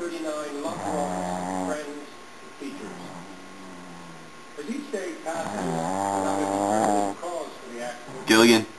39 loved ones, friends, teachers. As each day passes, without any cause for the accident, Gilligan.